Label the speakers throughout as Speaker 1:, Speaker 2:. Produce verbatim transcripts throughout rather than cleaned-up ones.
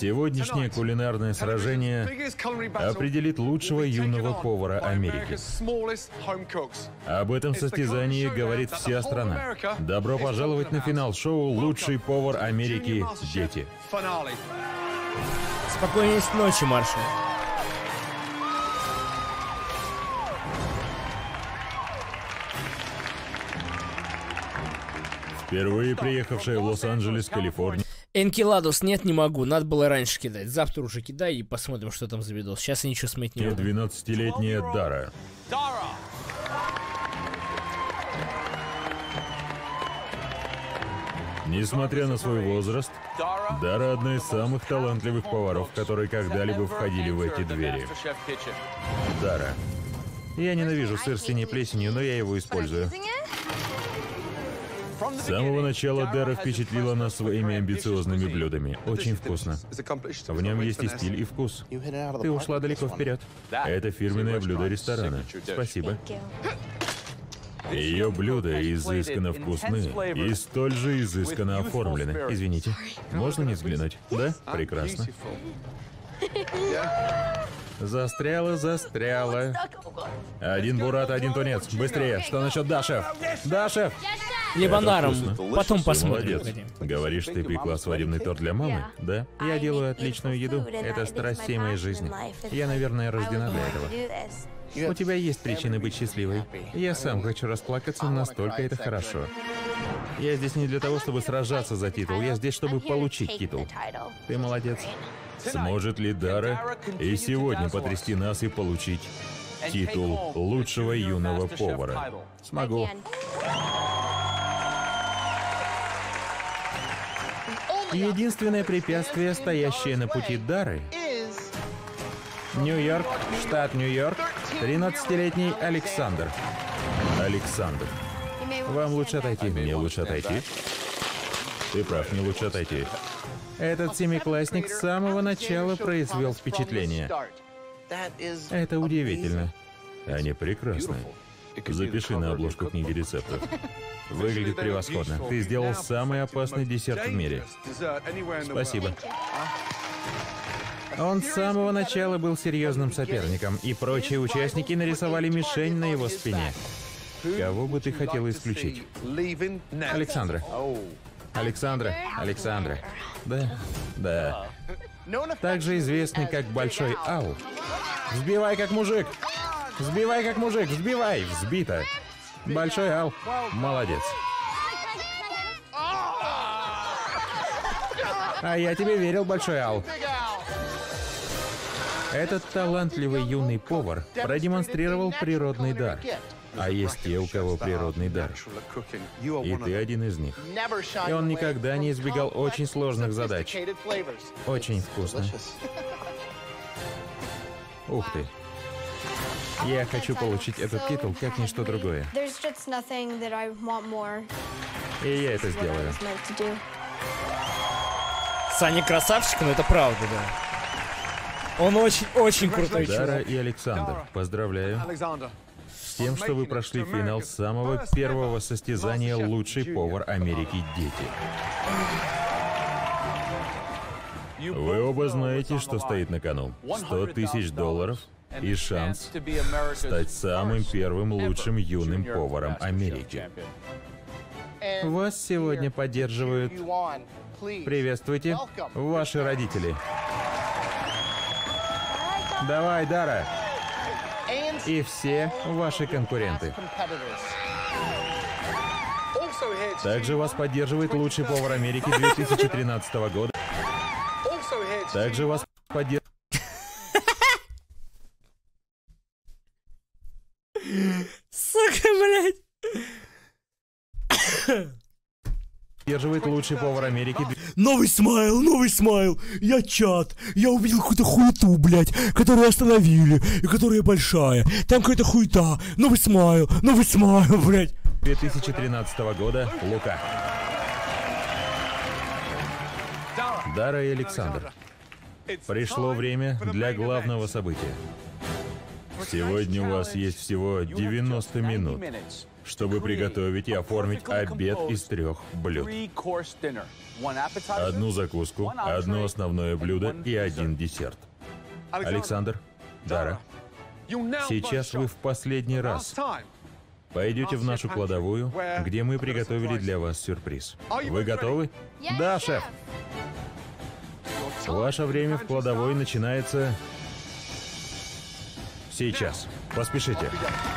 Speaker 1: Сегодняшнее кулинарное сражение определит лучшего юного повара Америки. Об этом состязании говорит вся страна. Добро пожаловать на финал шоу «Лучший повар Америки. Дети».
Speaker 2: Спокойной ночи, маршал.
Speaker 1: Впервые приехавшая в Лос-Анджелес, Калифорния.
Speaker 2: Энкеладус, нет, не могу. Надо было раньше кидать. Завтра уже кидай и посмотрим, что там за видос. Сейчас я ничего смотреть не буду.
Speaker 1: двенадцатилетняя Дара. Несмотря на свой возраст, Дара одна из самых талантливых поваров, которые когда-либо входили в эти двери. Дара. Я ненавижу сыр с синей плесенью, но я его использую. С самого начала Дара впечатлила нас своими амбициозными блюдами. Очень вкусно. В нем есть и стиль, и вкус. Ты ушла далеко вперед. Это фирменное блюдо ресторана. Спасибо. Ее блюда изысканно вкусны и столь же изысканно оформлены. Извините, можно не взглянуть? Да? Прекрасно. Застряла, застряла. Один бурат, один тунец. Быстрее. Что насчет Да, шеф? Да, шеф!
Speaker 2: Либонаром. Потом посмотрим.
Speaker 1: Молодец. Говоришь, ты пекла свадебный торт для мамы? Да. Я делаю отличную еду. Это страсть всей моей жизни. Я, наверное, рождена для этого. У тебя есть причины быть счастливой. Я сам хочу расплакаться, настолько это хорошо. Я здесь не для того, чтобы сражаться за титул. Я здесь, чтобы получить титул. Ты молодец. Сможет ли Дара и сегодня потрясти нас и получить титул лучшего юного повара? Смогу. Единственное препятствие, стоящее на пути Дары — Нью-Йорк, штат Нью-Йорк, тринадцатилетний Александр. Александр. Вам лучше отойти. Мне лучше отойти. Ты прав, мне лучше отойти. Этот семиклассник с самого начала произвел впечатление. Это удивительно. Они прекрасны. Запиши на обложку книги рецептов. Выглядит превосходно. Ты сделал самый опасный десерт в мире. Спасибо. Он с самого начала был серьезным соперником, и прочие участники нарисовали мишень на его спине. Кого бы ты хотел исключить? Александра. Александра. Александра. Да, да. Также известный как Большой Ал. Взбивай как мужик. Взбивай как мужик. Взбивай. Взбито. Большой Ал. Молодец. А я тебе верил, Большой Ал. Этот талантливый юный повар продемонстрировал природный дар. А есть те, у кого природный дар. И ты один из них. И он никогда не избегал очень сложных задач. Очень вкусно. Ух ты. Я хочу получить этот титул, как ничто другое. И я это сделаю.
Speaker 2: Саня красавчик, но это правда, да. Он очень-очень крутой человек.
Speaker 1: Дара и Александр, поздравляю. С тем, что вы прошли финал самого первого состязания «Лучший повар Америки. Дети». Вы оба знаете, что стоит на кону. сто тысяч долларов и шанс стать самым первым лучшим юным поваром Америки. Вас сегодня поддерживают... Приветствуйте, ваши родители. Давай, Дара. И все ваши конкуренты. Также вас поддерживает лучший повар Америки две тысячи тринадцатого года. Также вас поддерживает...
Speaker 2: Сука, блядь.
Speaker 1: Поддерживает лучший повар Америки.
Speaker 2: Новый смайл, новый смайл. Я чат. Я увидел какую-то хуету, блядь, которую остановили, и которая большая. Там какая-то хуета. Новый смайл, новый смайл, блядь.
Speaker 1: две тысячи тринадцатого года. Лука. Дара и Александр. Пришло время для главного события. Сегодня у вас есть всего девяносто минут, чтобы приготовить и оформить обед из трех блюд. Одну закуску, одно основное блюдо и один десерт. Александр, Дара, сейчас вы в последний раз пойдете в нашу кладовую, где мы приготовили для вас сюрприз. Вы готовы? Да, шеф. Ваше время в кладовой начинается сейчас. Поспешите.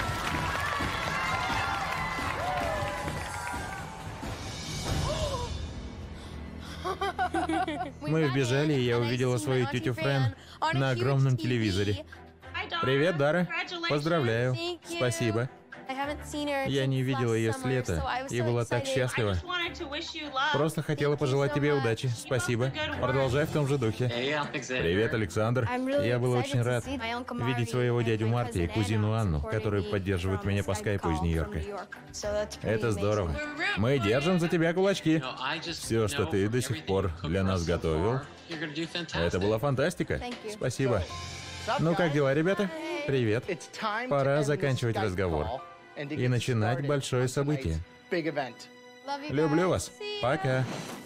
Speaker 1: Мы вбежали, и я увидела свою тетю Френ на огромном телевизоре. Привет, Дара. Поздравляю. Спасибо. Я не видела ее с лета и была так счастлива. Просто хотела пожелать тебе удачи. Спасибо. Продолжай в том же духе. Привет, Александр. Я был очень рад видеть своего дядю Марти и кузину Анну, которые поддерживают меня по скайпу из Нью-Йорка. Это здорово. Мы держим за тебя кулачки. Все, что ты до сих пор для нас готовил, это была фантастика. Спасибо. Ну как дела, ребята? Привет. Пора заканчивать разговор и начинать большое событие. Люблю вас. Пока.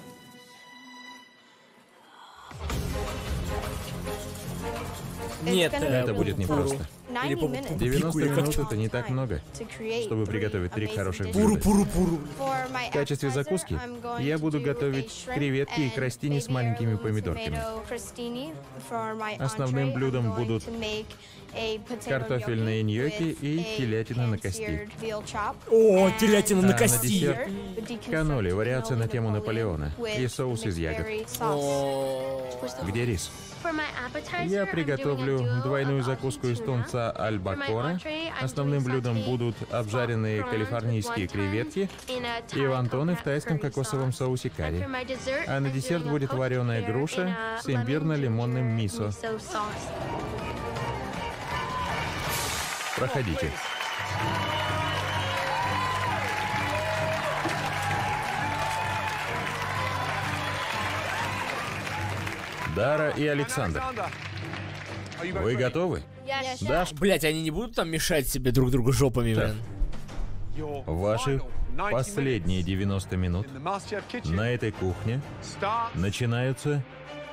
Speaker 2: Нет,
Speaker 1: Это будет непросто. девяносто минут — это не так много, чтобы приготовить три хороших блюда.
Speaker 2: Пуру-пуру-пуру.
Speaker 1: В качестве закуски я буду готовить креветки и кростини с маленькими помидорками. Основным блюдом будут картофельные ньокки и телятина на кости.
Speaker 2: О, телятина на
Speaker 1: А
Speaker 2: кости.
Speaker 1: на десерт каноли, вариация на тему Наполеона и соус из ягод. Где рис? Я приготовлю двойную закуску из тунца альбакора. Основным блюдом будут обжаренные калифорнийские креветки и вонтоны в тайском кокосовом соусе карри. А на десерт будет вареная груша с имбирно-лимонным мисо. Проходите. Дара и Александр, вы готовы? Да,
Speaker 2: Блять, они не будут там мешать себе друг другу жопами, блин?
Speaker 1: ваши последние девяносто минут на этой кухне начинаются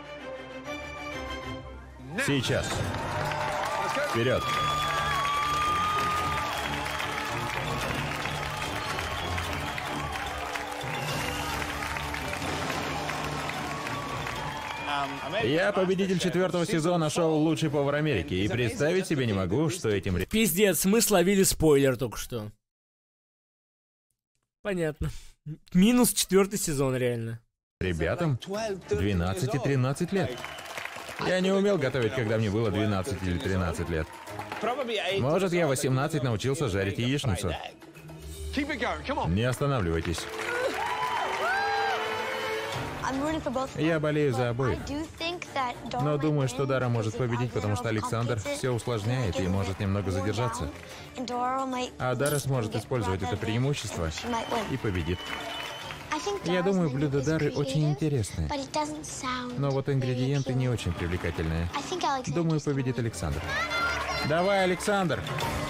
Speaker 1: сейчас. Вперед! Я победитель четвертого сезона шоу «Лучший повар Америки», и представить себе не могу, что этим... ре-
Speaker 2: Пиздец, мы словили спойлер только что. Понятно. Минус четвертый сезон, реально.
Speaker 1: ребятам двенадцать и тринадцать лет. Я не умел готовить, когда мне было двенадцать или тринадцать лет. Может, я в восемнадцать научился жарить яичницу. Не останавливайтесь. Я болею за обоих. Но думаю, что Дара может победить, потому что Александр все усложняет и может немного задержаться. А Дара сможет использовать это преимущество и победит. Я думаю, блюдо Дары очень интересное. Но вот ингредиенты не очень привлекательные. Думаю, победит Александр. Давай, Александр!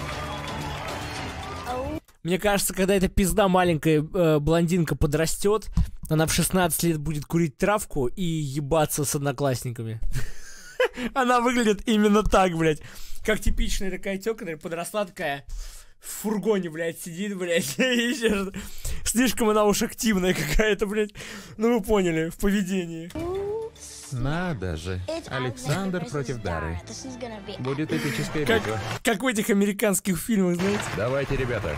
Speaker 2: Мне кажется, когда эта пизда маленькая э, блондинка подрастет, она в шестнадцать лет будет курить травку и ебаться с одноклассниками. Она выглядит именно так, блядь. Как типичная такая тёлка, которая подросла, такая в фургоне, блядь, сидит, блядь. Слишком она уж активная какая-то, блядь. Ну вы поняли, в поведении.
Speaker 1: Надо же. Александр против Дары. Будет эпическая
Speaker 2: Как,
Speaker 1: битва.
Speaker 2: как в этих американских фильмах, знаете.
Speaker 1: Давайте, ребята.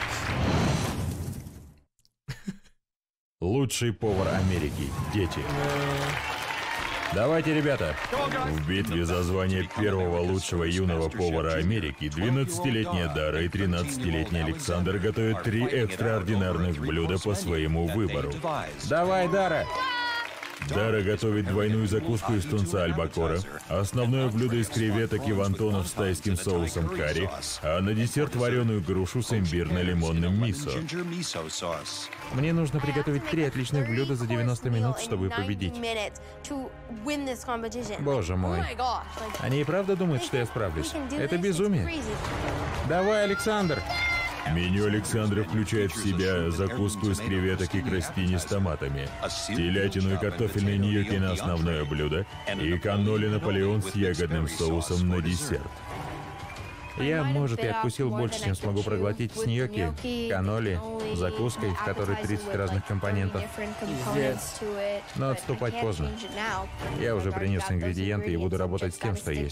Speaker 1: Лучший повар Америки. Дети. Давайте, ребята. В битве за звание первого лучшего юного повара Америки двенадцатилетняя Дара и тринадцатилетний Александр готовят три экстраординарных блюда по своему выбору. Давай, Дара! Дара готовит двойную закуску из тунца альбакора, основное блюдо из креветок и вонтонов с тайским соусом карри, а на десерт вареную грушу с имбирно-лимонным мисо. Мне нужно приготовить три отличных блюда за девяносто минут, чтобы победить. Боже мой. Они и правда думают, что я справлюсь? Это безумие. Давай, Александр! Меню Александра включает в себя закуску из креветок и крастини с томатами, телятину и картофельные ньокки на основное блюдо и канноли Наполеон с ягодным соусом на десерт. Я, может, и откусил больше, чем смогу проглотить с ньокки, каноли, закуской, в которой тридцать разных компонентов. Но отступать поздно. Я уже принес ингредиенты и буду работать с тем, что есть.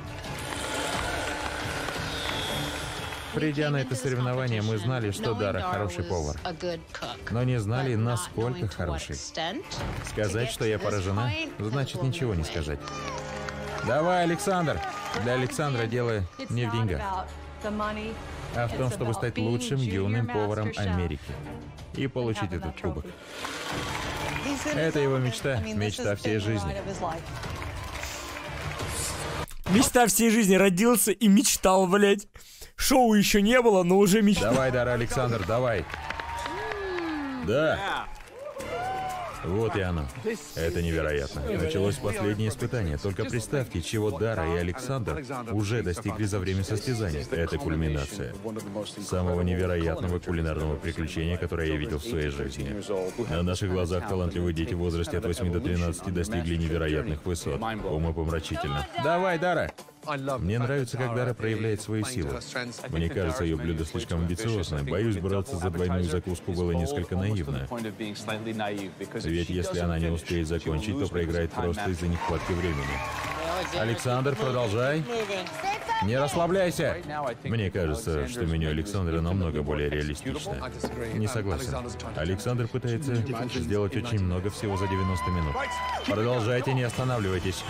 Speaker 1: Придя на это соревнование, мы знали, что Дара хороший повар, но не знали, насколько хороший. Сказать, что я поражена, значит ничего не сказать. Давай, Александр! Для Александра дело не в деньгах, а в том, чтобы стать лучшим юным поваром Америки и получить этот кубок. Это его мечта, мечта всей жизни.
Speaker 2: Мечта всей жизни, родился и мечтал, блять. Шоу еще не было, но уже мечтал.
Speaker 1: Давай, Дара, Александр, давай. Да. Вот и оно. Это невероятно. Началось последнее испытание. Только представьте, чего Дара и Александр уже достигли за время состязания. Это кульминация самого невероятного кулинарного приключения, которое я видел в своей жизни. На наших глазах талантливые дети в возрасте от восьми до тринадцати достигли невероятных высот. Умопомрачительно. Давай, Дара! Мне нравится, как Дара проявляет свою силу. Мне кажется, ее блюдо слишком амбициозное. Боюсь, браться за двойную закуску было несколько наивно. Ведь если она не успеет закончить, то проиграет просто из-за нехватки времени. Александр, продолжай. Не расслабляйся! Мне кажется, что меню Александра намного более реалистично. Не согласен. Александр пытается сделать очень много всего за девяносто минут. Продолжайте, не останавливайтесь.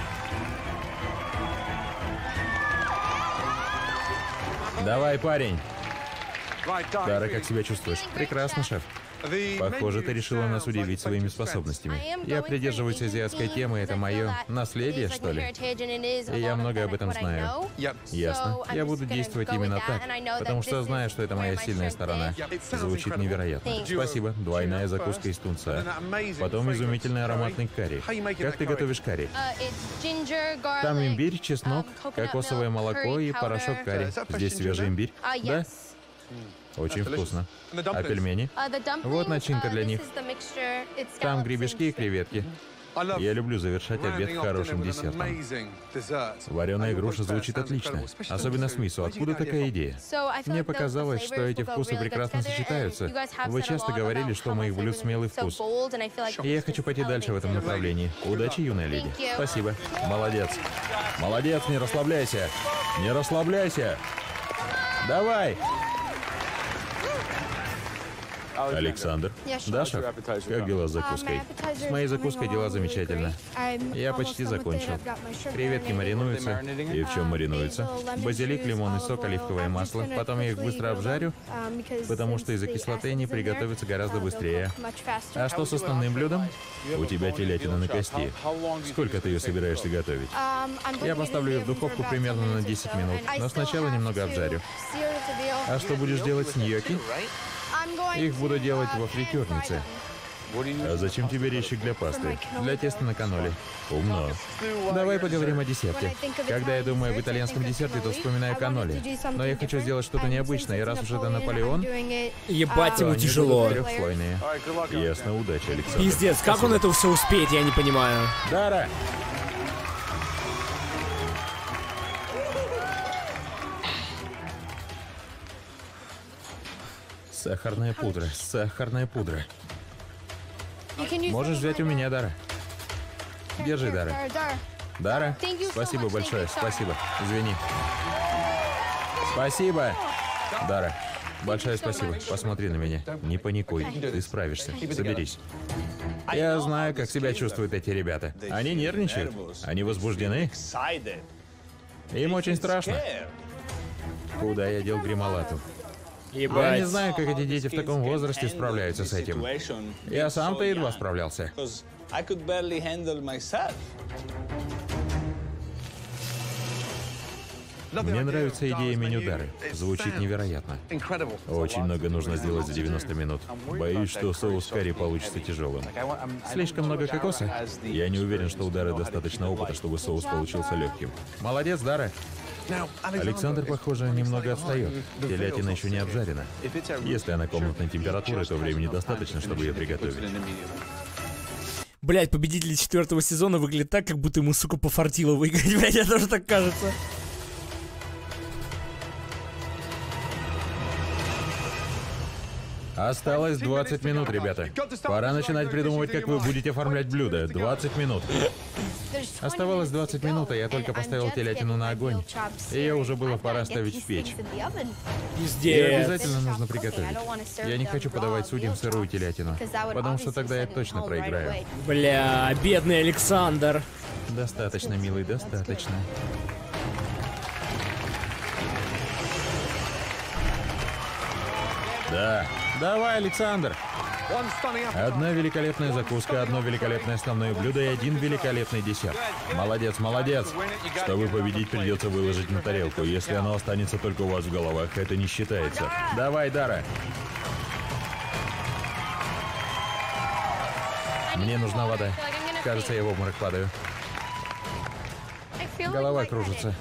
Speaker 1: Давай, парень. Дара, как себя чувствуешь? Прекрасно, шеф. Похоже, ты решила нас удивить своими способностями. Я придерживаюсь азиатской темы, это мое наследие, что ли? И я много об этом знаю. Ясно. Я буду действовать именно так, потому что знаю, что это моя сильная сторона. Звучит невероятно. Спасибо. Двойная закуска из тунца. Потом изумительный ароматный карри. Как ты готовишь карри? Там имбирь, чеснок, кокосовое молоко и порошок карри. Здесь свежий имбирь? Да? Очень вкусно. А пельмени? Вот начинка для них. Там гребешки и креветки. Я люблю завершать обед хорошим десертом. Вареная груша звучит отлично. Особенно с мисо. Откуда такая идея? Мне показалось, что эти вкусы прекрасно сочетаются. Вы часто говорили, что у моих блюд смелый вкус. И я хочу пойти дальше в этом направлении. Удачи, юная леди. Спасибо. Молодец. Молодец, не расслабляйся. Не расслабляйся. Давай. Александр? Да, шеф? Как дела с закуской? С моей закуской дела замечательно. Я почти закончил. Креветки маринуются. И в чем маринуются? Базилик, лимонный сок, оливковое масло. Потом я их быстро обжарю, потому что из-за кислоты они приготовятся гораздо быстрее. А что с основным блюдом? У тебя телятина на кости. Сколько ты ее собираешься готовить? Я поставлю ее в духовку примерно на десять минут, но сначала немного обжарю. А что будешь делать с ньокки? Их буду делать во фритюрнице. А зачем тебе резчик для пасты? Для теста на каноле. Умно. Давай поговорим о десерте. Когда я думаю об итальянском десерте, то вспоминаю каноле. Но я хочу сделать что-то необычное, и раз уж это Наполеон...
Speaker 2: Ебать, ему тяжело.
Speaker 1: Трехслойные. Ясно, удачи, Александр.
Speaker 2: Пиздец, как он это все успеет, я не понимаю.
Speaker 1: Дара! Сахарная пудра, сахарная пудра. Можешь взять у меня, Дара. Держи, Дара. Дара, спасибо большое, спасибо. Извини. Спасибо. Дара, большое спасибо. Посмотри на меня. Не паникуй, ты справишься. Соберись. Я знаю, как себя чувствуют эти ребята. Они нервничают, они возбуждены. Им очень страшно. Куда я дел грималату? Я не знаю, как эти дети в таком возрасте справляются с этим. Я сам-то едва справлялся. Мне нравится идея меню Дары. Звучит невероятно. Очень много нужно сделать за девяносто минут. Боюсь, что соус карри получится тяжелым. Слишком много кокоса? Я не уверен, что у Дары достаточно опыта, чтобы соус получился легким. Молодец, Дара. Александр, похоже, немного отстает. Телятина еще не обжарена. Если она комнатной температуры, то времени достаточно, чтобы ее приготовить.
Speaker 2: Блять, победитель четвертого сезона выглядит так, как будто ему, сука, пофартило выиграть. Блять, мне тоже так кажется.
Speaker 1: Осталось двадцать минут, ребята. Пора начинать придумывать, как вы будете оформлять блюда. двадцать минут. Оставалось двадцать минут, а я только поставил телятину на огонь. Ее уже было пора ставить в печь.
Speaker 2: Пиздец.
Speaker 1: Ее обязательно нужно приготовить. Я не хочу подавать судьям сырую телятину, потому что тогда я точно проиграю.
Speaker 2: Бля, бедный Александр.
Speaker 1: Достаточно, милый, достаточно. Да. Давай, Александр. Одна великолепная закуска, одно великолепное основное блюдо и один великолепный десерт. Молодец, молодец. Чтобы победить, придется выложить на тарелку. Если оно останется только у вас в головах, это не считается. Давай, Дара. Мне нужна вода. Кажется, я в обморок падаю. Голова кружится.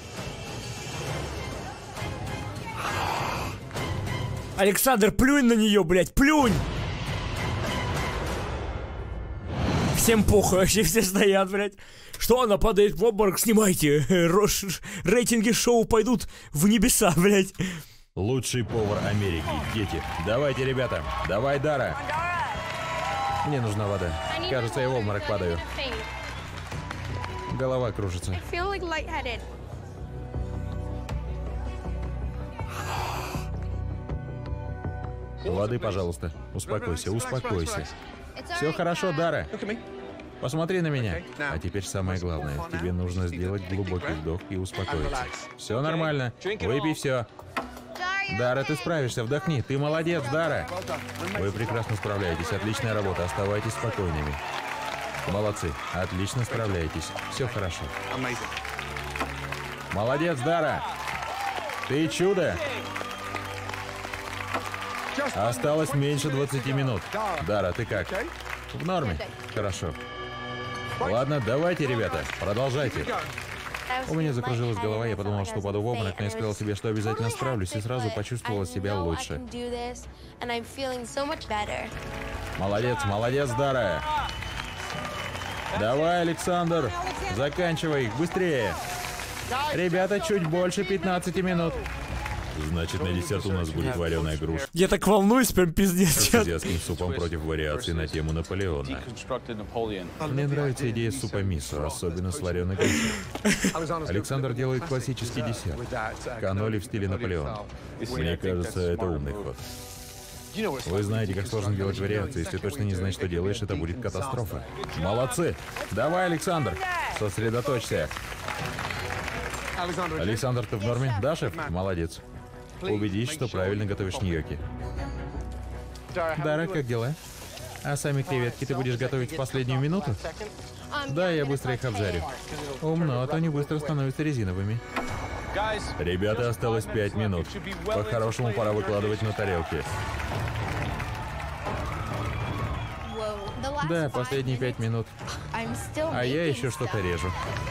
Speaker 2: Александр, плюнь на нее, блядь, плюнь! Всем похуй, вообще все стоят, блядь. Что, она падает в обморок? Снимайте. Рош... Рейтинги шоу пойдут в небеса, блядь.
Speaker 1: Лучший повар Америки, дети. Давайте, ребята. Давай, Дара. Мне нужна вода. Кажется, я в обморок падаю. Голова кружится. Воды, пожалуйста. Успокойся, успокойся. Все хорошо, Дара. Посмотри на меня. А теперь самое главное. Тебе нужно сделать глубокий вдох и успокоиться. Все нормально. Выпей все. Дара, ты справишься. Вдохни. Ты молодец, Дара. Вы прекрасно справляетесь. Отличная работа. Оставайтесь спокойными. Молодцы. Отлично справляетесь. Все хорошо. Молодец, Дара. Ты чудо. Осталось меньше двадцати минут. Дара, ты как? В норме? Хорошо. Ладно, давайте, ребята, продолжайте. У меня закружилась голова, я подумал, что упаду в обморок, но я сказал себе, что обязательно справлюсь, и сразу почувствовал себя лучше. Молодец, молодец, Дара. Давай, Александр, заканчивай их, быстрее. Ребята, чуть больше пятнадцати минут. Значит, на десерт у нас будет вареная груша.
Speaker 2: Я так волнуюсь, прям пиздец.
Speaker 1: С азиатским супом против вариаций на тему Наполеона. Мне нравится идея супа мисо, особенно с вареной грушей. Александр делает классический десерт. Каноли в стиле Наполеон. Мне кажется, это умный ход. Вы знаете, как сложно делать вариации. Если точно не знаешь, что делаешь, это будет катастрофа. Молодцы! Давай, Александр! Сосредоточься! Александр, ты в норме? Да, шеф? Молодец. Убедись, что правильно готовишь ньокки. Дара, как дела? А сами креветки ты будешь готовить в последнюю минуту? Да, я быстро их обжарю. Умно, а то они быстро становятся резиновыми. Ребята, осталось пять минут. По-хорошему, пора выкладывать на тарелки. Да, последние пять минут. А я еще что-то режу.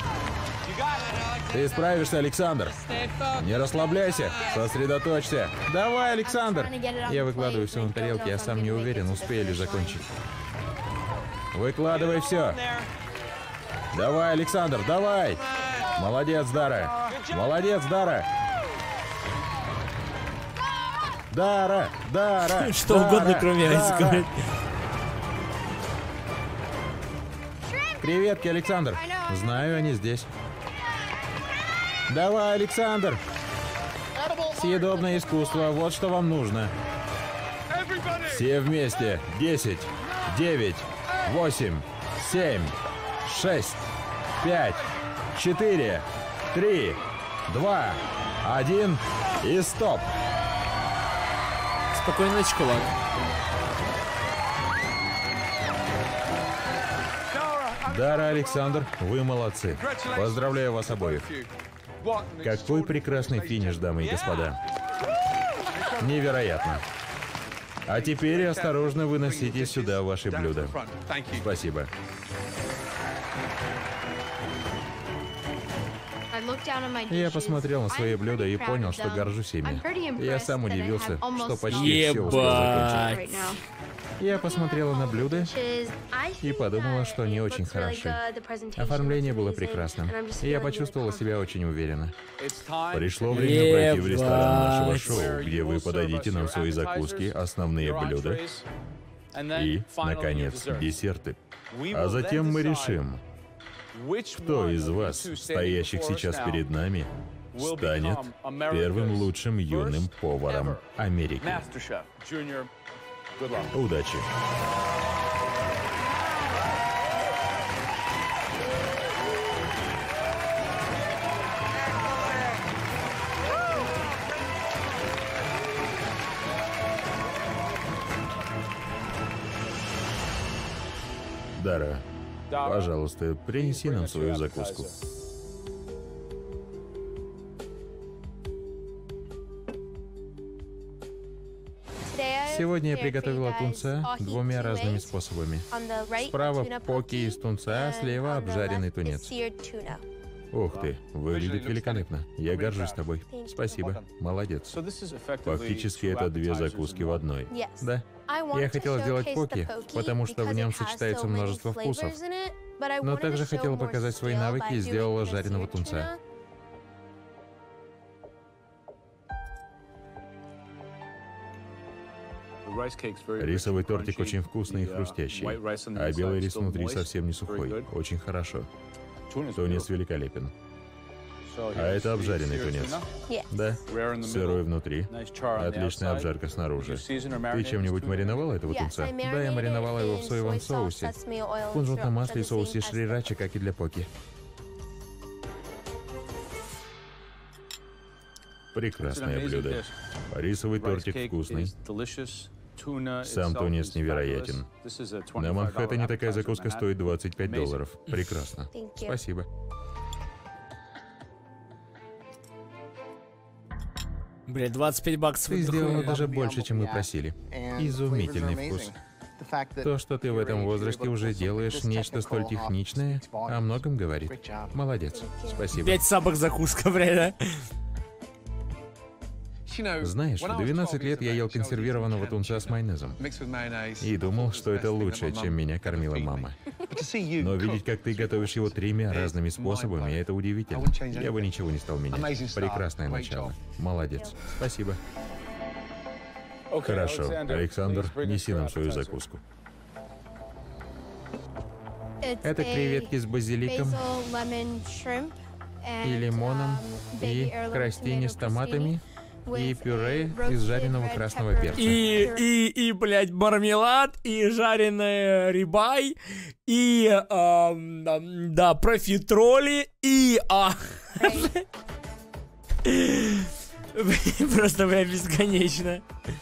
Speaker 1: Ты справишься, Александр. Не расслабляйся, сосредоточься. Давай, Александр. Я выкладываю все на тарелки, я сам не уверен, успею ли закончить. Выкладывай все. Давай, Александр, давай. Молодец, Дара. Молодец, Дара. Дара, Дара.
Speaker 2: Что угодно, кроме Айзека.
Speaker 1: Креветки, Александр. Знаю, они здесь. Давай, Александр. Съедобное искусство, вот что вам нужно. Все вместе. Десять, девять, восемь, семь, шесть, пять, четыре, три, два, один и стоп.
Speaker 2: Спокойной ночи, кулак.
Speaker 1: Дара, Александр, вы молодцы. Поздравляю вас обоих. Какой прекрасный финиш, дамы и господа. Невероятно. А теперь осторожно выносите сюда ваши блюда. Спасибо. Я посмотрел на свои блюда и понял, что горжусь ими. Я сам удивился, что почти все успел закончить. Я посмотрела на блюда и подумала, что они очень хороши. Оформление было прекрасным, и я почувствовала себя очень уверенно. Пришло время пройти в ресторан нашего шоу, где вы подадите нам свои закуски, основные блюда и, наконец, десерты. А затем мы решим, кто из вас, стоящих сейчас перед нами, станет первым лучшим юным поваром Америки. Удачи! Дара, пожалуйста, принеси нам свою закуску. Сегодня я приготовила тунца двумя разными способами. Справа поки из тунца, а слева обжаренный тунец. Ух ты, выглядит великолепно. Я горжусь тобой. Спасибо, молодец. Фактически это две закуски в одной. Да. Я хотела сделать поки, потому что в нем сочетается множество вкусов. Но также хотела показать свои навыки и сделала жареного тунца. Рисовый тортик очень вкусный и хрустящий, а белый рис внутри совсем не сухой. Очень хорошо. Тунец великолепен. А это обжаренный тунец. Да, сырой внутри. Отличная обжарка снаружи. Ты чем-нибудь мариновала этого тунца? Да, я мариновала его в соевом соусе, в кунжутном масле и соусе шрирача, как и для поки. Прекрасное блюдо. Рисовый тортик вкусный. Сам тунец невероятен. На Манхэттене такая закуска стоит двадцать пять долларов. Прекрасно. Спасибо.
Speaker 2: Бля, двадцать пять баксов.
Speaker 1: Ты сделала даже больше, чем мы просили. Изумительный вкус. То, что ты в этом возрасте уже делаешь нечто столь техничное, о многом говорит. Молодец. Спасибо.
Speaker 2: Пять сабок закуска, бля, да?
Speaker 1: Знаешь, в двенадцать лет я ел консервированного тунца с майонезом. И думал, что это лучше, чем меня кормила мама. Но видеть, как ты готовишь его тремя разными способами, это удивительно. Я бы ничего не стал менять. Прекрасное начало. Молодец. Спасибо. Хорошо. Александр, неси нам свою закуску. Это креветки с базиликом и лимоном, и крастини с томатами, и пюре из жареного красного перца.
Speaker 2: И, и, и, блядь, мармелад, и жареная рибай, и, а, да, профитроли, и, а... Просто, блядь, бесконечно.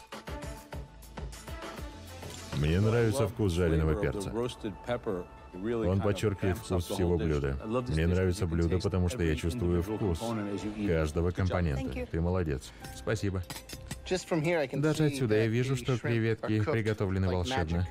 Speaker 1: Мне нравится вкус жареного перца. Он подчеркивает вкус всего блюда. Мне нравится блюдо, потому что я чувствую вкус каждого компонента. Ты молодец. Спасибо. Даже отсюда я вижу, что креветки приготовлены волшебно.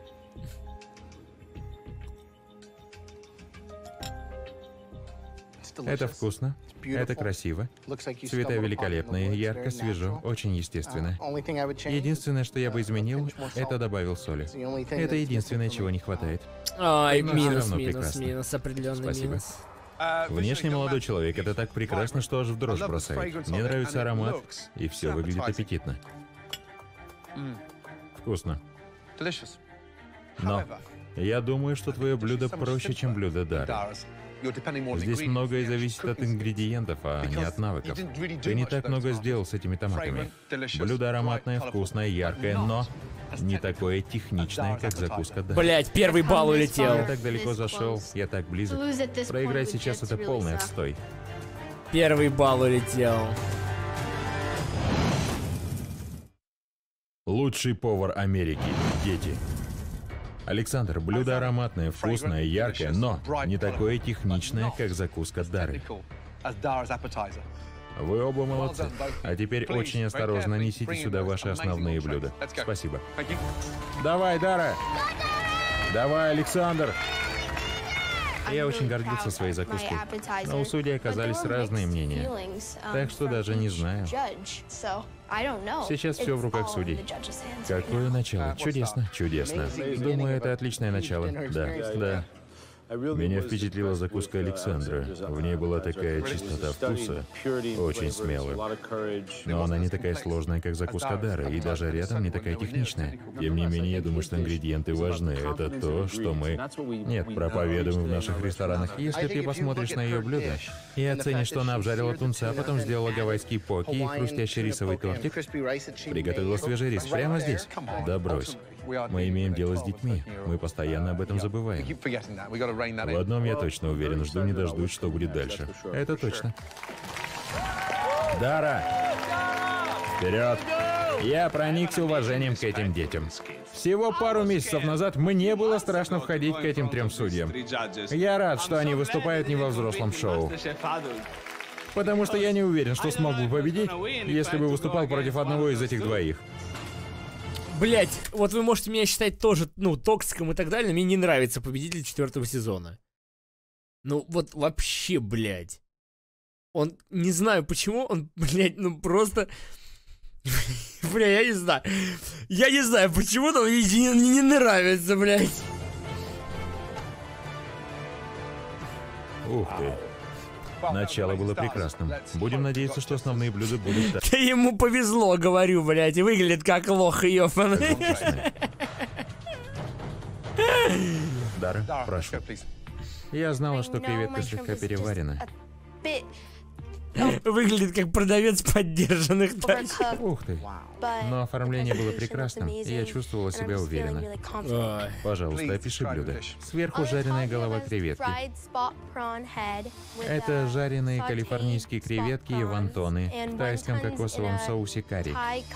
Speaker 1: Это вкусно, это красиво, цвета великолепные, ярко, свежо, очень естественно. Единственное, что я бы изменил, это добавил соли. Это единственное, чего не хватает.
Speaker 2: Ай,
Speaker 1: Но
Speaker 2: минус,
Speaker 1: всё равно
Speaker 2: минус,
Speaker 1: прекрасно.
Speaker 2: минус, определенный
Speaker 1: Спасибо.
Speaker 2: минус.
Speaker 1: Внешне молодой человек, это так прекрасно, что аж в дрожь бросает. Мне нравится аромат, и все выглядит аппетитно. Вкусно. Но я думаю, что твое блюдо проще, чем блюдо Дары. Здесь многое зависит от ингредиентов, а не от навыков. Ты не так много сделал с этими томатами. Блюдо ароматное, вкусное, яркое, но не такое техничное, как закуска Дары.
Speaker 2: Блять, первый балл улетел.
Speaker 1: Я так далеко зашел, я так близок. Проиграть сейчас — это полный отстой.
Speaker 2: Первый балл улетел.
Speaker 1: Лучший повар Америки. Дети. Александр, блюдо ароматное, вкусное, яркое, но не такое техничное, как закуска Дары. Вы оба молодцы. А теперь очень осторожно несите сюда ваши основные блюда. Спасибо. Давай, Дара! Давай, Александр! Я очень гордился своей закуской, но у судей оказались разные мнения, так что даже не знаю. Сейчас все в руках судей. Какое начало? Чудесно, чудесно. Думаю, это отличное начало. Да, да. Меня впечатлила закуска Александра. В ней была такая чистота вкуса, очень смелая. Но она не такая сложная, как закуска Дары, и даже рядом не такая техничная. Тем не менее, я думаю, что ингредиенты важны. Это то, что мы... Нет, проповедуем в наших ресторанах. Если ты посмотришь на ее блюдо и оценишь, что она обжарила тунца, потом сделала гавайские поки и хрустящий рисовый тортик, приготовила свежий рис прямо здесь. Да брось. Мы имеем дело с детьми. Мы постоянно об этом забываем. В одном я точно уверен, жду не дождусь, что будет дальше. Это точно. Дара! Вперед! Я проникся уважением к этим детям. Всего пару месяцев назад мне было страшно входить к этим трем судьям. Я рад, что они выступают не во взрослом шоу. Потому что я не уверен, что смогу победить, если бы выступал против одного из этих двоих.
Speaker 2: Блять, вот вы можете меня считать тоже, ну, токсиком и так далее, но мне не нравится победитель четвертого сезона. Ну, вот вообще, блядь. Он, не знаю почему, он, блядь, ну просто... Бля, я не знаю. Я не знаю, почему, но мне не, не нравится, блядь.
Speaker 1: Ух ты. Начало было прекрасным. Будем надеяться, что основные блюда будут так.
Speaker 2: Да ему повезло, говорю, блядь, и выглядит как лох, ёбаный.
Speaker 1: Дара, прошу. Я знала, что креветка слегка переварена.
Speaker 2: Выглядит как продавец поддержанных тач.
Speaker 1: Ух ты. Но оформление было прекрасным, и я чувствовала себя уверенно.
Speaker 2: Ой.
Speaker 1: Пожалуйста, опиши блюдо. Сверху жареная голова креветки. Это жареные калифорнийские креветки и вонтоны в тайском кокосовом соусе карри.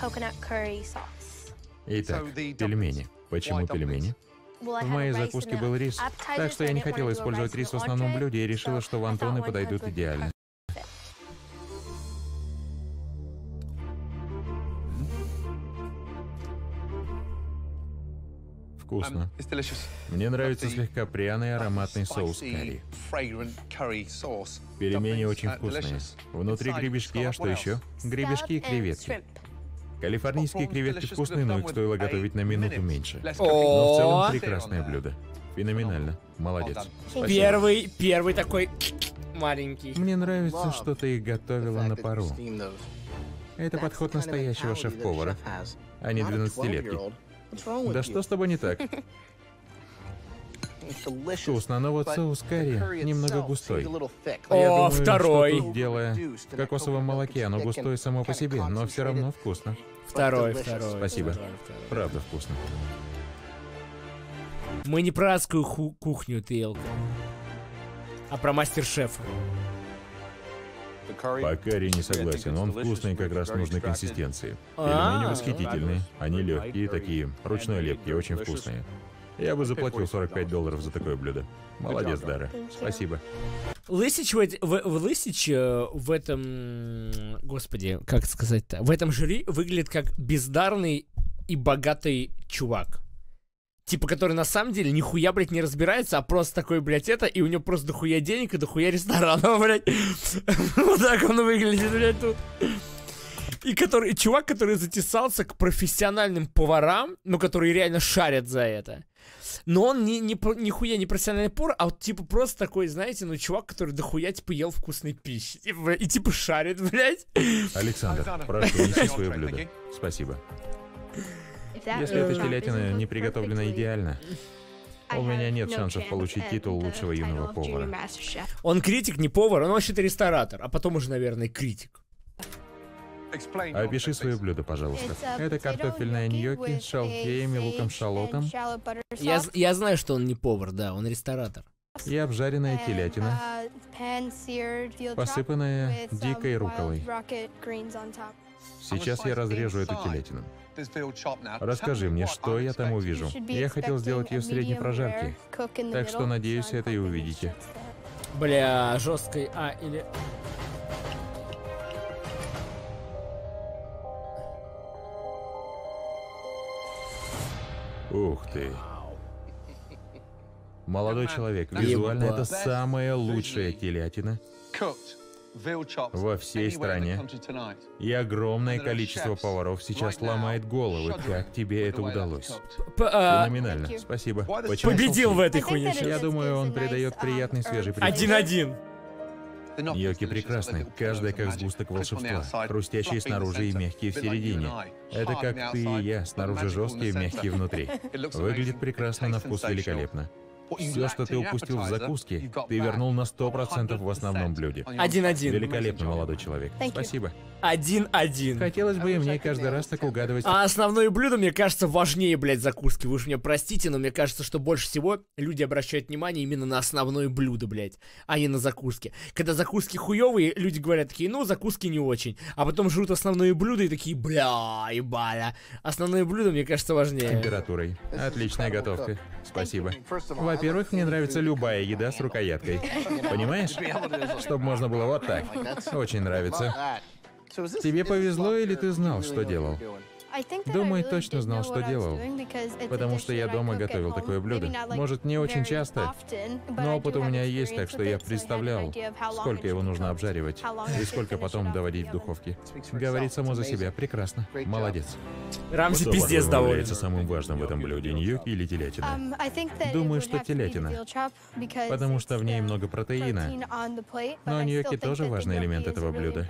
Speaker 1: Итак, пельмени. Почему пельмени? В моей закуске был рис, так что я не хотела использовать рис в основном блюде и решила, что вонтоны подойдут идеально. Вкусно. Мне нравится слегка пряный ароматный соус карри. Пельмени очень вкусные. Внутри гребешки, а что еще? Гребешки и креветки. Калифорнийские креветки вкусные, но их стоило готовить на минуту меньше. Но в целом прекрасное блюдо. Феноменально. Молодец. Спасибо.
Speaker 2: Первый, первый такой маленький.
Speaker 1: Мне нравится, что ты их готовила на пару. Это подход настоящего шеф-повара, а не двенадцатилетки. Да что с тобой не так? Вкусно, но вот соус карри немного густой.
Speaker 2: О,
Speaker 1: Я думаю,
Speaker 2: второй.
Speaker 1: Что тут дело в кокосовом молоке, оно густое само по себе, но все равно вкусно.
Speaker 2: Второй, второй.
Speaker 1: Спасибо.
Speaker 2: Второй, второй.
Speaker 1: Правда вкусно.
Speaker 2: Мы не про адскую ху- кухню, Тейлка, а про мастер-шефа.
Speaker 1: По карри не согласен, он вкусный как раз нужной консистенции. Пельмени восхитительные, они легкие, такие, ручной лепки, очень вкусные. Я бы заплатил сорок пять долларов за такое блюдо. Молодец, Дара. Спасибо.
Speaker 2: Лысич в, в, в, Лысич э, в этом... Господи, как сказать-то? В этом жюри выглядит как бездарный и богатый чувак. Типа, который на самом деле нихуя, блядь, не разбирается, а просто такой, блядь, это, и у него просто дохуя денег и дохуя ресторанов, блядь. Вот так он выглядит, блядь, тут. И который, чувак, который затесался к профессиональным поварам, ну, которые реально шарят за это. Но он не, не, нихуя не профессиональный повар, а вот, типа, просто такой, знаете, ну, чувак, который дохуя, типа, ел вкусной пищи. Типа, и, типа, шарит, блядь.
Speaker 1: Александр, прошу, неси свое блюдо. Спасибо. Если эта телятина не приготовлена идеально, у меня нет шансов получить титул лучшего юного повара.
Speaker 2: Он критик, не повар, он вообще-то ресторатор, а потом уже, наверное, критик.
Speaker 1: Опиши свое блюдо, пожалуйста. Это картофельная ньокки с шалфеем и луком-шалотом.
Speaker 2: Я, я знаю, что он не повар, да, он ресторатор.
Speaker 1: И обжаренная телятина, посыпанная дикой рукколой. Сейчас я разрежу эту телятину. Расскажи мне, что я там увижу. Я хотел сделать ее в средней прожарке, так что, надеюсь, это и увидите.
Speaker 2: Бля, жесткой, а, или...
Speaker 1: Ух ты. Молодой человек, визуально это самая лучшая телятина во всей стране. И огромное количество поваров сейчас ломает головы, как тебе это удалось. Феноменально, спасибо.
Speaker 2: Победил в этой хуйне.
Speaker 1: Я думаю, он придает приятный свежий привкус.
Speaker 2: Один-один.
Speaker 1: Ньокки прекрасны, каждая как сгусток волшебства, хрустящие снаружи и мягкие в середине. Это как ты и я, снаружи жесткие и мягкие внутри. Выглядит прекрасно, на вкус великолепно. Все, что ты упустил в закуске, ты вернул на сто процентов в основном блюде.
Speaker 2: Один-один.
Speaker 1: Великолепный молодой человек. Спасибо.
Speaker 2: Один-один.
Speaker 1: Хотелось бы и мне каждый раз так угадывать.
Speaker 2: А основное блюдо, мне кажется, важнее, блядь, закуски. Вы уж меня простите, но мне кажется, что больше всего люди обращают внимание именно на основное блюдо, блядь, а не на закуски. Когда закуски хуёвые, люди говорят такие, ну, закуски не очень. А потом жрут основное блюдо и такие, бля, ебаля. Основное блюдо, мне кажется, важнее.
Speaker 1: Температурой. Отличная готовка. Спасибо. Во-первых, мне нравится любая еда с рукояткой. Понимаешь? Чтобы можно было вот так. Очень нравится. Тебе повезло или ты знал, что делал? Думаю, точно знал, что делал. Потому что я дома готовил такое блюдо. Может, не очень часто, но опыт у меня есть, так что я представлял, сколько его нужно обжаривать и сколько потом доводить в духовке. Говорит само за себя. Прекрасно. Молодец.
Speaker 2: Рамзи
Speaker 1: Что,
Speaker 2: пиздец
Speaker 1: по-твоему,
Speaker 2: доволен.
Speaker 1: является самым важным в этом блюде, ньокки или телятина? Думаю, что телятина, потому что в ней много протеина. Но ньокки тоже важный элемент этого блюда.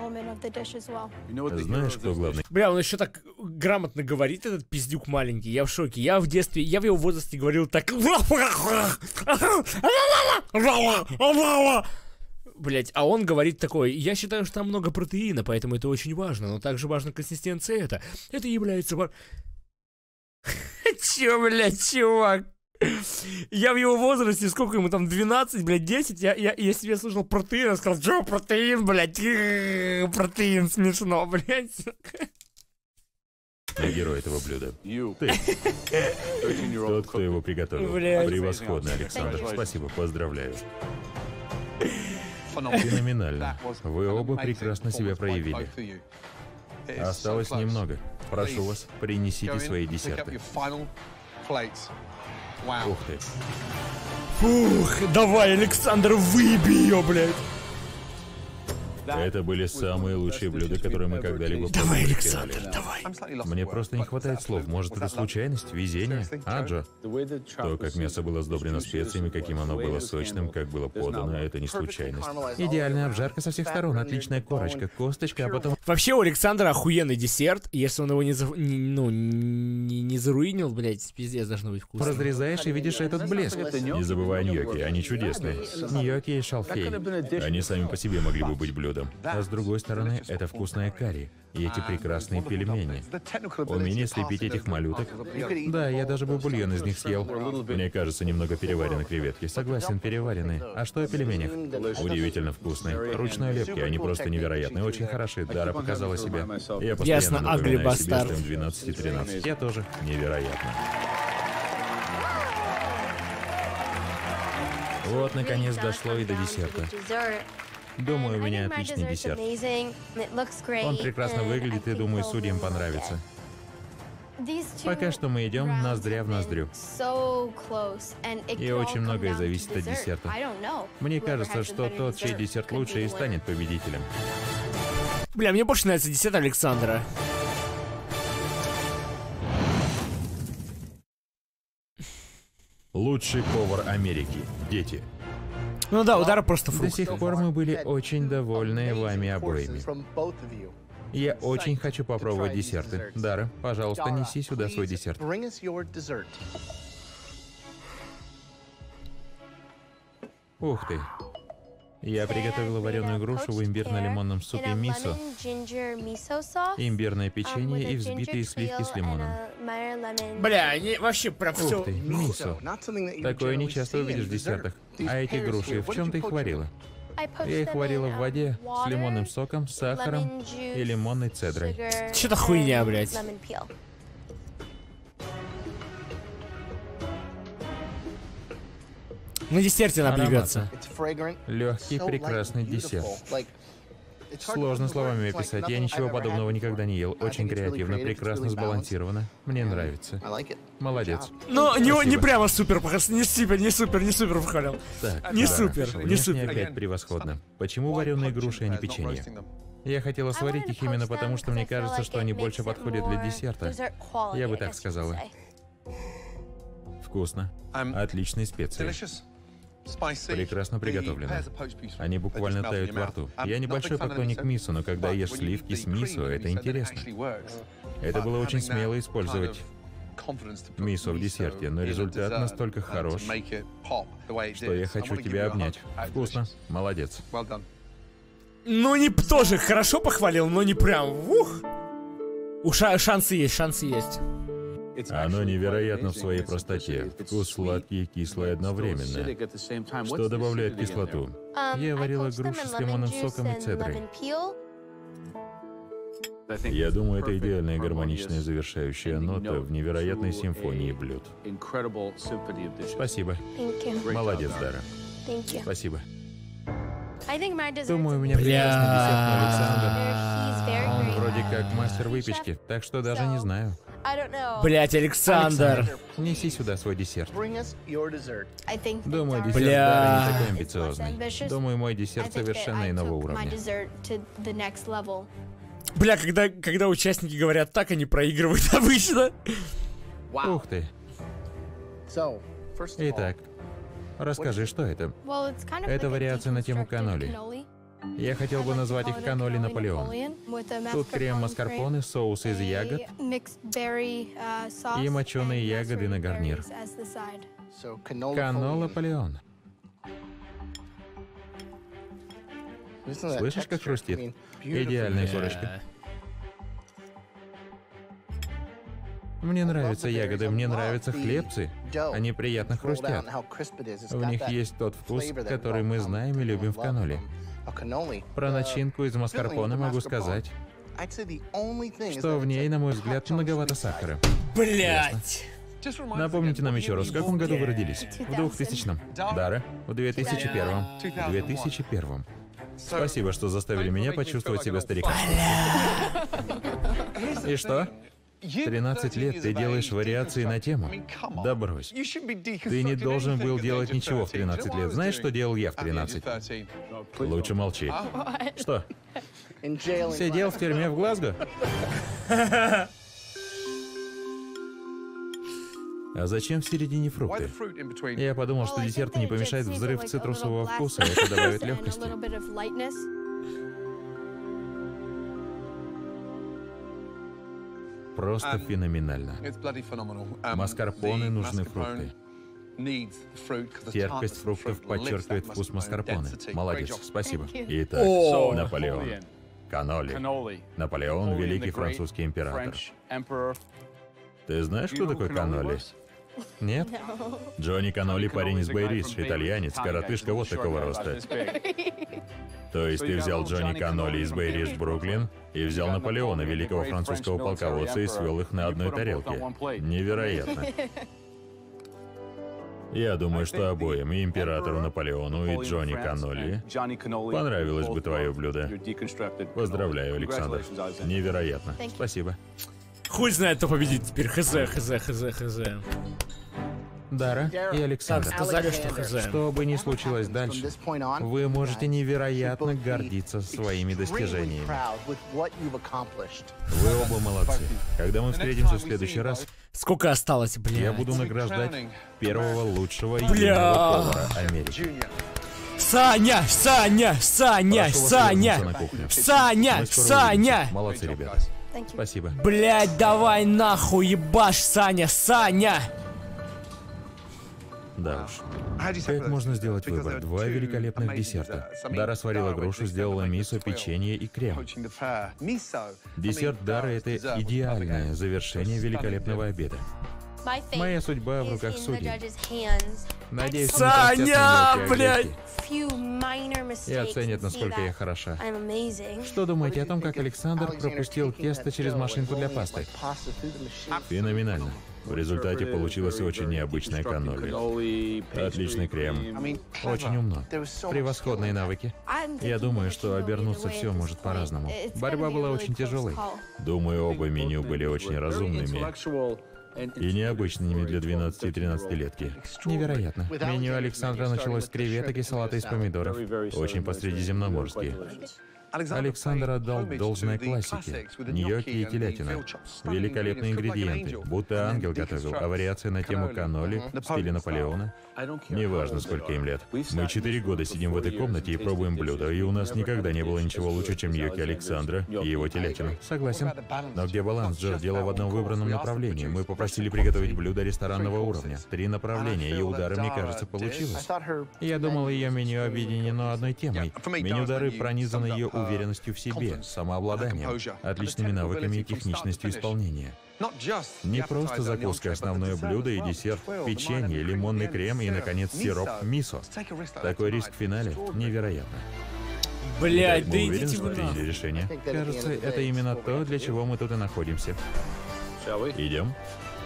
Speaker 1: Знаешь, кто главный?
Speaker 2: Бля, он еще так грамотно говорит, этот пиздюк маленький. Я в шоке. Я в детстве, я в его возрасте говорил так. Блять, а он говорит такое: я считаю, что там много протеина, поэтому это очень важно, но также важна консистенция это. Это является... Чё, блядь, чувак? Я в его возрасте, сколько ему там, двенадцать, блядь, десять, я, я, я себе слышал протеин, я сказал, чё, протеин, блядь, протеин, смешно, блядь.
Speaker 1: Герой этого блюда. Ты. Тот, кто его приготовил.
Speaker 2: Блядь.
Speaker 1: Превосходно, Александр. Спасибо, поздравляю. Феноменально. Вы оба прекрасно себя проявили. Осталось немного. Прошу вас, принесите свои десерты. Ух ты.
Speaker 2: Фух, давай, Александр, выебей ее, блядь.
Speaker 1: Это были самые лучшие блюда, которые мы когда-либо
Speaker 2: Давай,
Speaker 1: пробовали.
Speaker 2: Александр, давай.
Speaker 1: Мне просто не хватает слов. Может, это случайность, везение? А, Джо? То, как мясо было сдобрено специями, каким оно было сочным, как было подано, это не случайность. Идеальная обжарка со всех сторон, отличная корочка, косточка, а потом...
Speaker 2: Вообще у Александра охуенный десерт. Если он его не, за... не, ну, не, не заруинил, блядь, пиздец, должно быть вкусно.
Speaker 1: Разрезаешь и видишь этот блеск. Не забывай ньокки, они чудесные. Ньокки и шалфей. Они сами по себе могли бы быть блюдом. А с другой стороны, это вкусная карри. И эти прекрасные пельмени. Умение слепить этих малюток. Да, я даже бы бульон из них съел. Мне кажется, немного переварены креветки. Согласен, переваренные. А что о пельменях? Удивительно вкусные. Ручной лепки, они просто невероятные. Очень хороши. Дара показала себя. Я постоянно
Speaker 2: Ясно,
Speaker 1: напоминаю
Speaker 2: Ugly
Speaker 1: себе,
Speaker 2: Bastard.
Speaker 1: что им двенадцать-тринадцать. Я тоже. Невероятно. Вот, наконец, дошло и до десерта. Думаю, у меня отличный десерт. Он прекрасно выглядит и, думаю, судьям понравится. Пока что мы идем ноздря в ноздрю. И очень многое зависит от десерта. Мне кажется, что тот, чей десерт лучше, и станет победителем.
Speaker 2: Бля, мне больше нравится десерт Александра.
Speaker 1: Лучший повар Америки. Дети.
Speaker 2: Ну да, удар просто
Speaker 1: До
Speaker 2: фрукт.
Speaker 1: сих пор мы были очень довольны вами обоими. Я очень хочу попробовать десерты. Дара, пожалуйста, неси сюда свой десерт. Ух ты. Я приготовила вареную грушу в имбирно-лимонном супе мисо, имбирное печенье и взбитые сливки с лимоном.
Speaker 2: Бля, они вообще про все.
Speaker 1: Ух ты, мисо. Такое не часто увидишь в десертах. А эти груши, в чем ты их варила? Я их варила в воде с лимонным соком, сахаром и лимонной цедрой.
Speaker 2: Что-то хуйня, блядь. На десерте надо
Speaker 1: Ароматно.
Speaker 2: двигаться.
Speaker 1: Легкий, прекрасный десерт. Сложно словами описать. Я ничего подобного никогда не ел. Очень креативно, прекрасно сбалансировано. Мне нравится. Молодец.
Speaker 2: Но не, не прямо супер, не супер, не супер, не супер похвалил.
Speaker 1: Так,
Speaker 2: не
Speaker 1: да,
Speaker 2: супер, не
Speaker 1: внешне
Speaker 2: супер.
Speaker 1: опять превосходно. Почему вареные груши, а не печенье? Я хотела сварить их именно потому, что мне кажется, что они больше подходят для десерта. Я бы так сказала. Вкусно. Отличные специи. Прекрасно приготовлено. Они буквально тают во рту. Я небольшой поклонник мисо, но когда ешь сливки с мисо, это интересно. Это было очень смело использовать мисо в десерте, но результат настолько хорош, что я хочу тебя обнять. Вкусно. Молодец.
Speaker 2: Ну, не тоже хорошо похвалил, но не прям. Ух. У ша шансы есть, шансы есть.
Speaker 1: Оно невероятно в своей простоте. Вкус сладкий и кислый одновременно. Что добавляет кислоту? Я варила груши с лимонным соком и цедрой. Я думаю, это идеальная гармоничная завершающая нота в невероятной симфонии блюд. Спасибо. Молодец, Дара. Спасибо. Думаю, у меня прекрасный десерт, но Александр. Он вроде как мастер выпечки, так что даже не знаю.
Speaker 2: Блять, Александр.
Speaker 1: Неси сюда свой десерт. Думаю, десерт
Speaker 2: Бля.
Speaker 1: Дара не такой амбициозный. Думаю, мой десерт совершенно иного уровня.
Speaker 2: Бля, когда, когда участники говорят так, они проигрывают обычно.
Speaker 1: Ух ты. Итак, расскажи, что это? Это вариация на тему канноли. Я хотел бы назвать их канноли Наполеон. Тут крем маскарпоне, соус из ягод и моченые ягоды на гарнир. Канноло Наполеон. Слышишь, как хрустит? Идеальная корочка. Мне нравятся ягоды, мне нравятся хлебцы. Они приятно хрустят. В них есть тот вкус, который мы знаем и любим в канноле. Про начинку из маскарпоне могу сказать, что в ней, на мой взгляд, многовато сахара.
Speaker 2: Блять.
Speaker 1: Напомните нам еще раз, в каком году вы родились? В двухтысячном. Дара? В две тысячи первом. В две тысячи первом. Спасибо, что заставили меня почувствовать себя стариком. И что? тринадцать лет ты делаешь вариации на тему? Да брось. Ты не должен был делать ничего в тринадцать лет. Знаешь, что делал я в тринадцать? Лучше молчи. Что? Сидел в тюрьме в Глазго? А зачем в середине фрукты? Я подумал, что десерту не помешает взрыв цитрусового вкуса, это добавит легкости. Просто феноменально. Маскарпоне нужны фрукты. Терпкость фруктов подчеркивает вкус маскарпоне. Молодец, спасибо. Итак, Наполеон. Канноли. Наполеон — великий французский император. Ты знаешь, кто такой канноли? Нет? Джонни Канноли — парень из Бэй-Ридж, итальянец, коротышка вот такого роста. То есть ты взял Джонни Канноли из Бэй-Ридж в Бруклин и взял Наполеона, великого французского полководца, и свел их на одной тарелке. Невероятно. Я думаю, что обоим, и императору Наполеону, и Джонни Канноли, понравилось бы твое блюдо. Поздравляю, Александр. Невероятно. Спасибо.
Speaker 2: Хуй знает, кто победит теперь. Хз, хз, хз, хз.
Speaker 1: Дара и Александр.
Speaker 2: Так, сказали, что хз.
Speaker 1: Что бы ни случилось дальше, вы можете невероятно гордиться своими достижениями. Вы оба молодцы. Когда мы встретимся в следующий раз,
Speaker 2: сколько осталось, блядь?
Speaker 1: Я буду награждать первого лучшего
Speaker 2: Бля.
Speaker 1: юного повара Америки.
Speaker 2: Саня, Саня, Саня,
Speaker 1: Прошу вас
Speaker 2: Саня,
Speaker 1: вернуться на кухню.
Speaker 2: Саня,
Speaker 1: Мы скоро
Speaker 2: Саня.
Speaker 1: увидимся. Молодцы, ребята. Спасибо.
Speaker 2: Блядь, давай нахуй ебашь, Саня, Саня.
Speaker 1: Да уж. Как можно сделать выбор? Два великолепных десерта. Дара сварила грушу, сделала мисо, печенье и крем. Десерт Дары — это идеальное завершение великолепного обеда. Моя судьба в руках судей. Надеюсь,
Speaker 2: Саня, блядь!
Speaker 1: И оценят, насколько я хороша. Что думаете о том, как Александр пропустил тесто через машинку для пасты? Феноменально. В результате получилась очень необычная каннолли. Отличный крем. Очень умно. Превосходные навыки. Я думаю, что обернуться все может по-разному. Борьба была очень тяжелой. Думаю, оба меню были очень разумными и необычными для двенадцати-тринадцатилетки. Невероятно. Меню Александра началось с креветок и салата из помидоров. Очень по-средиземноморски. Александр отдал должное классике. Ньокки и телятина. Великолепные ингредиенты. Будто ангел готовил. А вариация на тему каннолли в стиле Наполеона. Неважно, сколько им лет. Мы четыре года сидим в этой комнате и пробуем блюда, и у нас никогда не было ничего лучше, чем ньокки Александра и его телятина. Согласен. Но где баланс, Джо? Дело в одном выбранном направлении. Мы попросили приготовить блюдо ресторанного уровня. Три направления, и удары, мне кажется, получилось. Я думал, ее меню объединено одной темой. Меню дары пронизано ее уверенностью в себе, самообладанием, отличными навыками и техничностью исполнения. Не просто закуска, основное блюдо и десерт, печенье, лимонный крем и, наконец, сироп мисо. Такой риск в финале невероятно.
Speaker 2: Блядь, да
Speaker 1: уверены,
Speaker 2: идите
Speaker 1: что
Speaker 2: вы
Speaker 1: приняли
Speaker 2: нахуй.
Speaker 1: решение? Кажется, это именно то, для чего мы тут и находимся. Идем?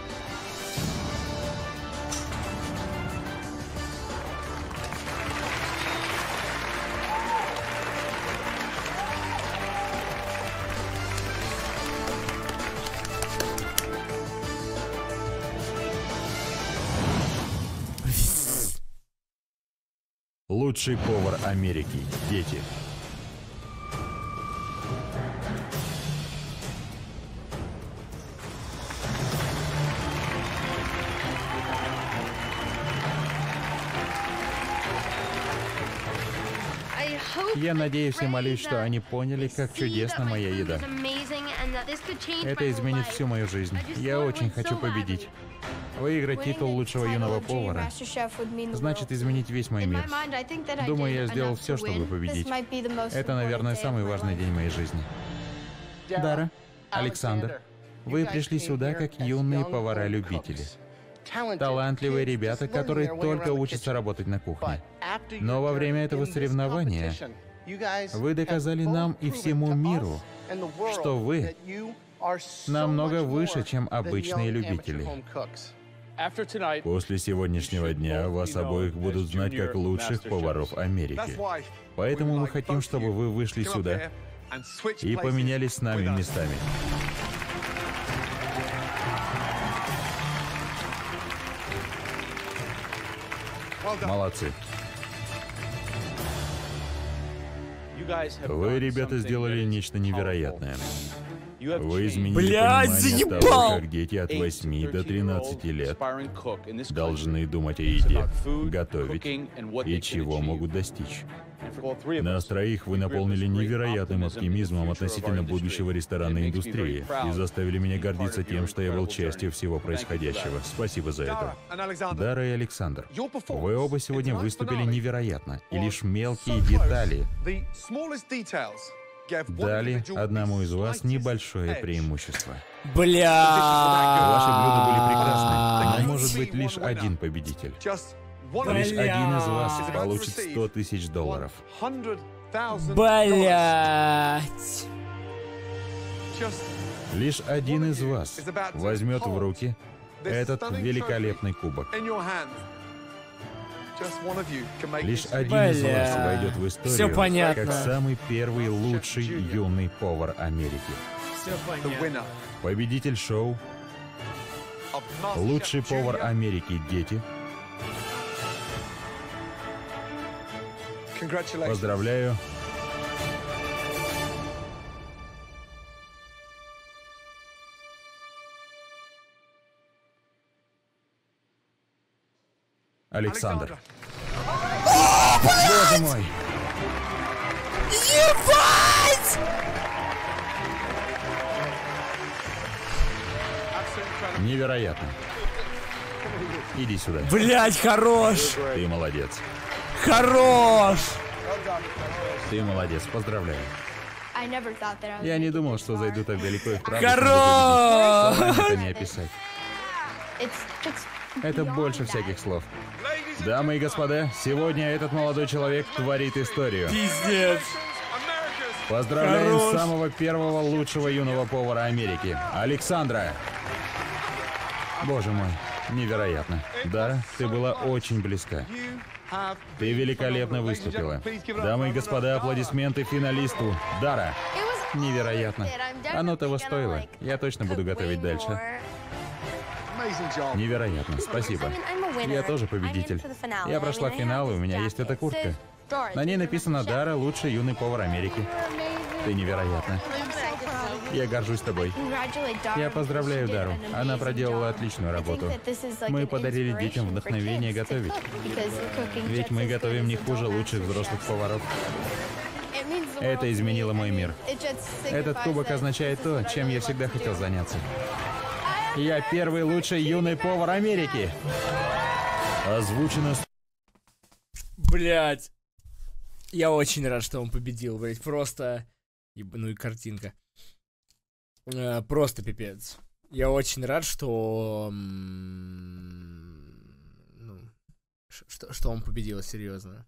Speaker 1: Лучший повар Америки. Дети. Я надеюсь и молюсь, что они поняли, как чудесна моя еда. Это изменит всю мою жизнь. Я очень хочу победить. Выиграть титул лучшего юного повара значит изменить весь мой мир. Думаю, я сделал все, чтобы победить. Это, наверное, самый важный день моей жизни. Дара, Александр, вы пришли сюда как юные повара-любители. Талантливые ребята, которые только учатся работать на кухне. Но во время этого соревнования вы доказали нам и всему миру, что вы намного выше, чем обычные любители. После сегодняшнего дня вас обоих будут знать как лучших поваров Америки. Поэтому мы хотим, чтобы вы вышли сюда и поменялись с нами местами. Молодцы. Вы, ребята, сделали нечто невероятное. Вы изменили
Speaker 2: Блядь,
Speaker 1: понимание
Speaker 2: заебал!
Speaker 1: того, как дети от восьми до тринадцати лет должны думать о еде, готовить и чего могут достичь. Нас троих вы наполнили невероятным оптимизмом относительно будущего ресторанной индустрии и заставили меня гордиться тем, что я был частью всего происходящего. Спасибо за это. Дара и Александр, вы оба сегодня выступили невероятно, и лишь мелкие детали дали одному из вас небольшое преимущество.
Speaker 2: Бля.
Speaker 1: Ваши блюда были прекрасны, но может быть лишь один победитель. Лишь один из вас получит сто тысяч долларов.
Speaker 2: Блять.
Speaker 1: Лишь один из вас возьмет в руки этот великолепный кубок. Лишь один из вас войдет в историю
Speaker 2: Всё понятно.
Speaker 1: как самый первый лучший юный повар Америки.
Speaker 2: Все понятно.
Speaker 1: Победитель шоу, лучший повар Америки «Дети». Поздравляю. Александр. Боже мой!
Speaker 2: Ебать!
Speaker 1: Невероятно. Иди сюда.
Speaker 2: Блять, хорош!
Speaker 1: Ты молодец.
Speaker 2: Хорош!
Speaker 1: Ты молодец. Поздравляю. Я не думал, что зайду так далеко и вправду.
Speaker 2: Хорош!
Speaker 1: Словами это не описать. Это больше всяких слов. Дамы и господа, сегодня этот молодой человек творит историю.
Speaker 2: Пиздец.
Speaker 1: Поздравляем
Speaker 2: Хорош.
Speaker 1: самого первого лучшего юного повара Америки, Александра. Боже мой, невероятно. Дара, ты была очень близка. Ты великолепно выступила. Дамы и господа, аплодисменты финалисту. Дара. Невероятно. Оно того стоило. Я точно буду готовить дальше. Невероятно, спасибо. Я тоже победитель. Я прошла финал, и у меня есть эта куртка. На ней написано «Дара, лучший юный повар Америки». Ты невероятна. Я горжусь тобой. Я поздравляю Дару. Она проделала отличную работу. Мы подарили детям вдохновение готовить. Ведь мы готовим не хуже лучших взрослых поваров. Это изменило мой мир. Этот кубок означает то, чем я всегда хотел заняться. Я первый лучший юный повар Америки. Озвучено...
Speaker 2: Блять. Я очень рад, что он победил, блять. Просто... Ну и картинка. Э, просто пипец. Я очень рад, что... Ну... Что, что он победил, серьезно.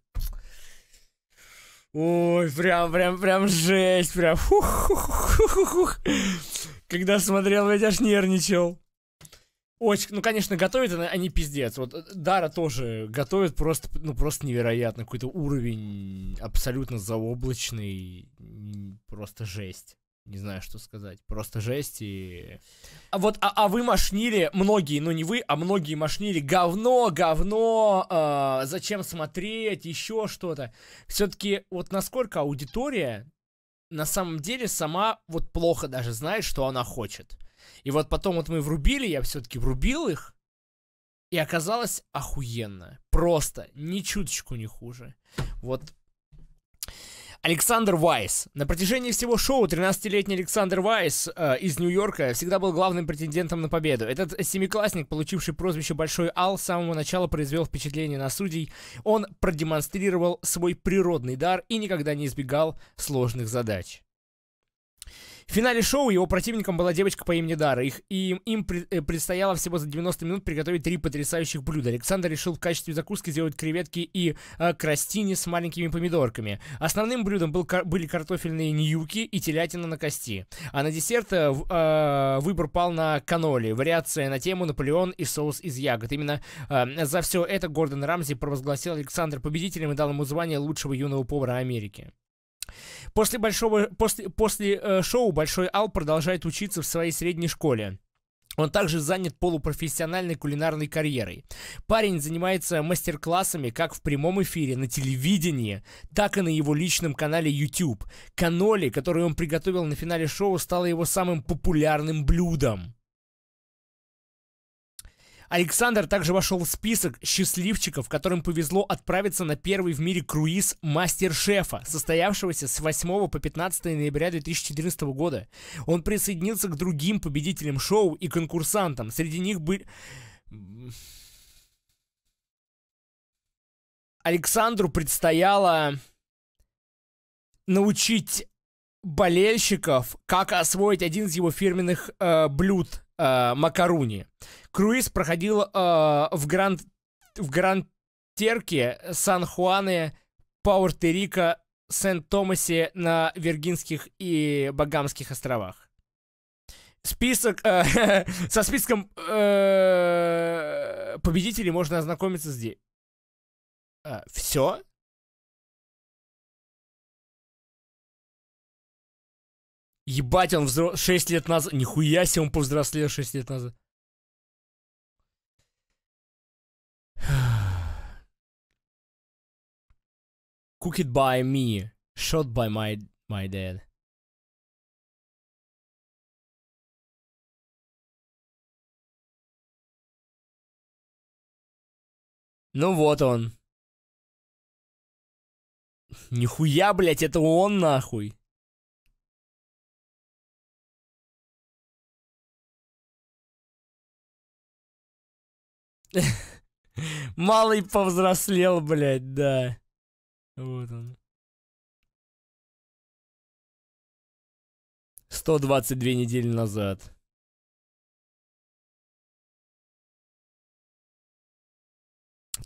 Speaker 2: Ой, прям, прям, прям жесть, прям. Фух-фух-фух-фух. Когда смотрел, ведь аж нервничал. Очень, ну, конечно, готовят они пиздец. Вот Дара тоже готовит просто, ну, просто невероятно. Какой-то уровень абсолютно заоблачный. Просто жесть. Не знаю, что сказать. Просто жесть и... А вот, а, а вы мошнили, многие, ну не вы, а многие мошнили. Говно, говно, э, зачем смотреть, еще что-то. Все-таки вот насколько аудитория на самом деле сама вот плохо даже знает, что она хочет. И вот потом вот мы врубили, я все-таки врубил их, и оказалось охуенно. Просто, ни чуточку не хуже. Вот. Александр Вайс. На протяжении всего шоу тринадцатилетний Александр Вайс э, из Нью-Йорка всегда был главным претендентом на победу. Этот семиклассник, получивший прозвище Большой Ал, с самого начала произвел впечатление на судей. Он продемонстрировал свой природный дар и никогда не избегал сложных задач. В финале шоу его противником была девочка по имени Дара. Их, и им, им предстояло всего за девяносто минут приготовить три потрясающих блюда. Александр решил в качестве закуски сделать креветки и э, крастини с маленькими помидорками. Основным блюдом был, были картофельные ньюки и телятина на кости. А на десерт э, э, выбор пал на каноли. Вариация на тему Наполеон и соус из ягод. Именно э, за все это Гордон Рамзи провозгласил Александра победителем и дал ему звание лучшего юного повара Америки. После, большого, после, после э, шоу Большой Ал продолжает учиться в своей средней школе. Он также занят полупрофессиональной кулинарной карьерой. Парень занимается мастер-классами как в прямом эфире на телевидении, так и на его личном канале YouTube. Каноли, который он приготовил на финале шоу, стало его самым популярным блюдом. Александр также вошел в список счастливчиков, которым повезло отправиться на первый в мире круиз Мастер-шефа, состоявшегося с восьмого по пятнадцатое ноября две тысячи четырнадцатого года. Он присоединился к другим победителям шоу и конкурсантам. Среди них были... Александру предстояло научить болельщиков, как освоить один из его фирменных э, блюд э, макаруни. Круиз проходил э, в Гранд в Гранд-Терке, Сан-Хуане, Пуэрто-Рико, Сент-Томасе на Виргинских и Багамских островах. Список э, со списком э, победителей можно ознакомиться здесь. А, все? Ебать, он взро... шесть лет назад... Нихуя себе, он повзрослел шесть лет назад. Cooked by me. Shot by my, my dad. Ну вот он. Нихуя, блять, это он нахуй. Малый повзрослел, блядь, да. Вот он. сто двадцать две недели назад.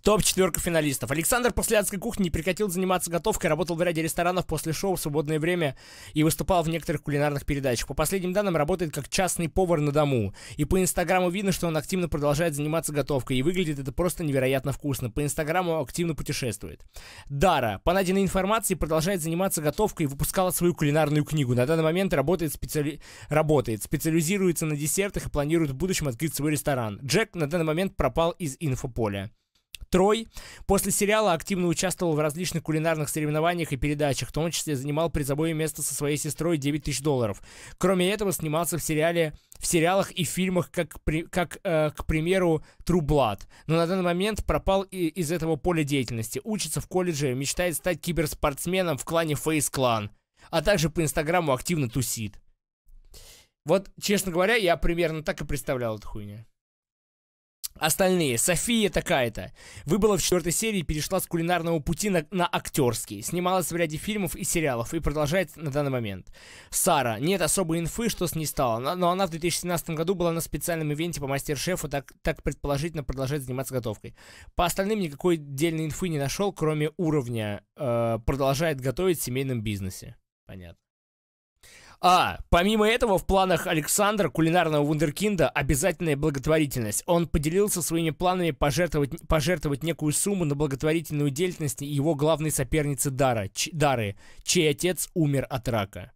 Speaker 2: Топ-четверка финалистов. Александр после адской кухни не прекратил заниматься готовкой, работал в ряде ресторанов после шоу в свободное время и выступал в некоторых кулинарных передачах. По последним данным, работает как частный повар на дому. И по инстаграму видно, что он активно продолжает заниматься готовкой. И выглядит это просто невероятно вкусно. По инстаграму активно путешествует. Дара, по найденной информации, продолжает заниматься готовкой и выпускала свою кулинарную книгу. На данный момент работает, специали... работает специализируется на десертах и планирует в будущем открыть свой ресторан. Джек на данный момент пропал из инфополя. Трой после сериала активно участвовал в различных кулинарных соревнованиях и передачах, в том числе занимал призовое место со своей сестрой девять тысяч долларов. Кроме этого, снимался в сериале, в сериалах и фильмах, как, при, как э, к примеру, True Blood. Но на данный момент пропал и, из этого поля деятельности. Учится в колледже, мечтает стать киберспортсменом в клане Face Clan, а также по инстаграму активно тусит. Вот, честно говоря, я примерно так и представлял эту хуйню. Остальные. София такая-то. Выбыла в четвертой серии и перешла с кулинарного пути на, на актерский. Снималась в ряде фильмов и сериалов и продолжает на данный момент. Сара. Нет особой инфы, что с ней стало, но она в две тысячи семнадцатом году была на специальном ивенте по мастер-шефу, так, так предположительно продолжает заниматься готовкой. По остальным никакой отдельной инфы не нашел, кроме уровня э, продолжает готовить в семейном бизнесе. Понятно. А, помимо этого, в планах Александра, кулинарного вундеркинда, обязательная благотворительность. Он поделился своими планами пожертвовать, пожертвовать некую сумму на благотворительную деятельность его главной соперницы Дара, ч, Дары, чей отец умер от рака.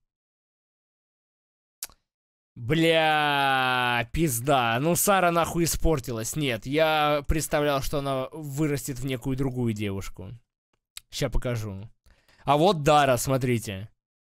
Speaker 2: Бля, пизда. Ну, Сара нахуй испортилась. Нет, я представлял, что она вырастет в некую другую девушку. Сейчас покажу. А вот Дара, смотрите.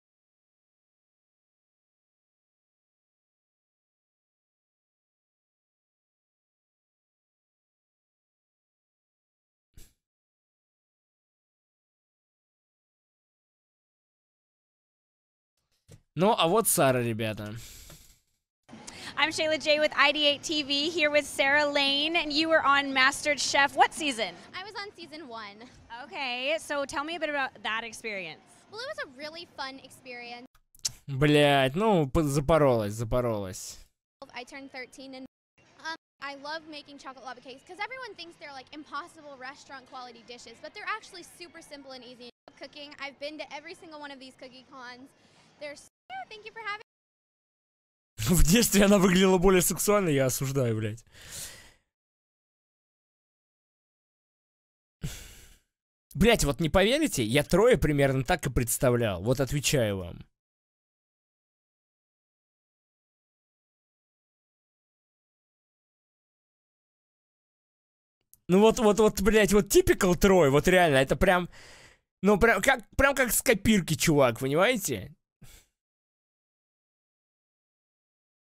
Speaker 2: Ну, а вот Сара, ребята.
Speaker 3: I'm Shayla J with I D eight T V, here with Sarah Lane, and you were on MasterChef. What season?
Speaker 4: I was on season one.
Speaker 3: Okay, so tell me a bit about that experience.
Speaker 4: Well, it was a really fun experience.
Speaker 2: Блять, ну, запоролась, запоролась.
Speaker 4: I turned thirteen and um, I love making chocolate lava cakes because everyone thinks they're like impossible restaurant quality dishes, but they're actually super simple and easy. Cooking, I've been to every single one of these cookie cons. There's Thank you for having.
Speaker 2: В детстве она выглядела более сексуально, я осуждаю, блядь. Блядь, вот не поверите, я Трое примерно так и представлял. Вот отвечаю вам. Ну вот, вот, вот, блядь, вот типикал Трой, вот реально, это прям... Ну, прям как, прям как с копирки, чувак, понимаете?